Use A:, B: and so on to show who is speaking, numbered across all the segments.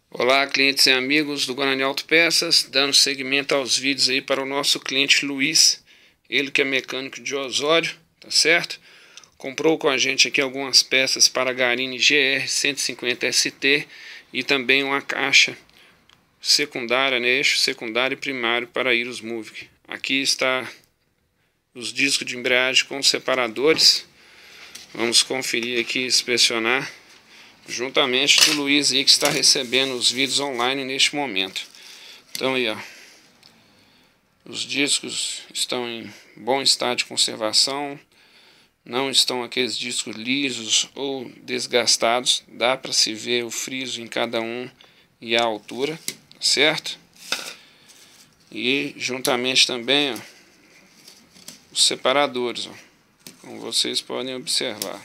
A: Olá, clientes e amigos do Guarani Autopeças, dando seguimento aos vídeos aí para o nosso cliente Luiz, ele que é mecânico de Osório, tá certo? Comprou com a gente aqui algumas peças para a Garini GR 150 ST e também uma caixa secundária, né, eixo secundário e primário para Irus Move. Aqui está os discos de embreagem com separadores. Vamos conferir aqui e inspecionar juntamente do Luiz aí, que está recebendo os vídeos online neste momento. Então aí, ó, os discos estão em bom estado de conservação, não estão aqueles discos lisos ou desgastados, dá para se ver o friso em cada um e a altura, certo? E juntamente também, ó, os separadores, ó, como vocês podem observar.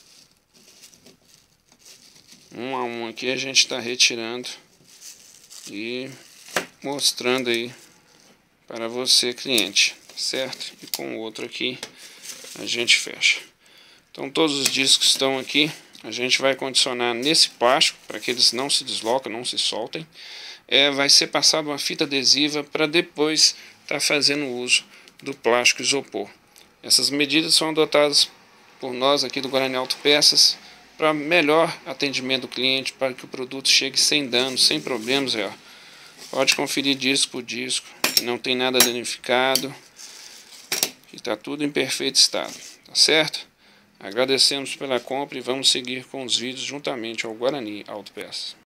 A: Um a um aqui a gente está retirando e mostrando aí para você, cliente, certo? E com o outro aqui a gente fecha. Então todos os discos estão aqui. A gente vai condicionar nesse plástico para que eles não se deslocam, não se soltem. Vai ser passado uma fita adesiva para depois estar fazendo uso do plástico isopor. Essas medidas são adotadas por nós aqui do Guarani Autopeças para melhor atendimento do cliente, para que o produto chegue sem danos, sem problemas. Ó. Pode conferir disco por disco, que não tem nada danificado, que está tudo em perfeito estado, tá certo? Agradecemos pela compra e vamos seguir com os vídeos juntamente ao Guarani Autopeças.